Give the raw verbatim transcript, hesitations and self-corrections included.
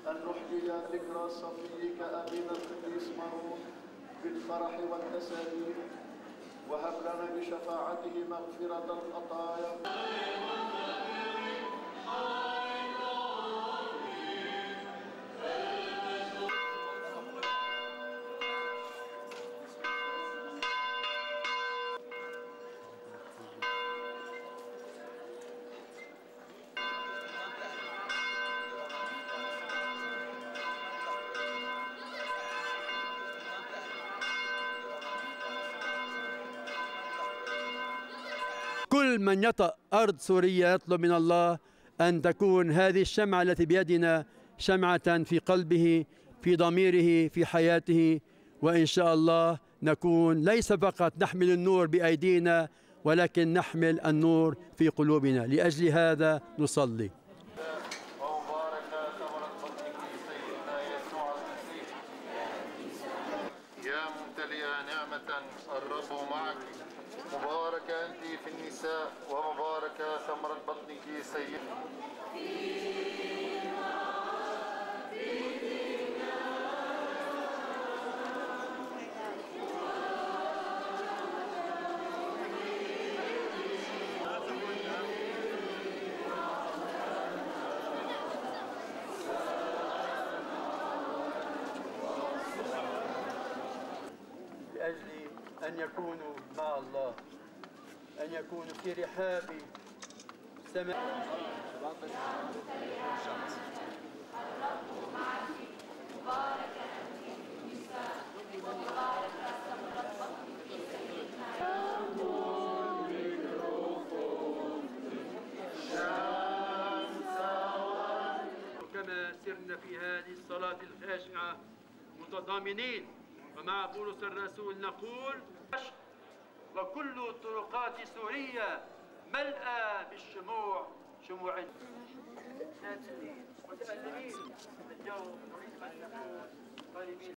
أن نحيي ذكرى صفيك أبينا القديس مارون بالفرح والتساليم، وهب لنا بشفاعته مغفرة الخطايا. كل من يطأ أرض سوريا يطلب من الله أن تكون هذه الشمعة التي بيدنا شمعة في قلبه، في ضميره، في حياته، وإن شاء الله نكون ليس فقط نحمل النور بأيدينا ولكن نحمل النور في قلوبنا. لأجل هذا نصلي. ومبارك ثمرة بطنك سيدنا يسوع المسيح، يا ممتلئة نعمة الرب معك، مباركة أنت في النساء ومباركة ثمرة بطنك سيدنا. لأجل أن يكونوا مع الله، أن يكونوا في رحاب سماء. كما سرنا في هذه الصلاة الخاشعة متضامنين ومع بولس الرسول نقول: وكل طرقات سوريا ملأى بالشموع، شموع متألمين الجو، نريد أن نكون قريبين